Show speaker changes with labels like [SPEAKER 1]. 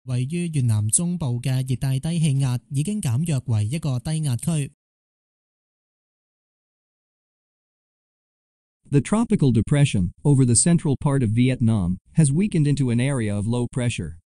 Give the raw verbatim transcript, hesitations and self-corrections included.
[SPEAKER 1] 位於越南中部嘅熱帶低氣壓已經減弱為一個低壓區。
[SPEAKER 2] The tropical depression over the central part of Vietnam has weakened into an area of low pressure.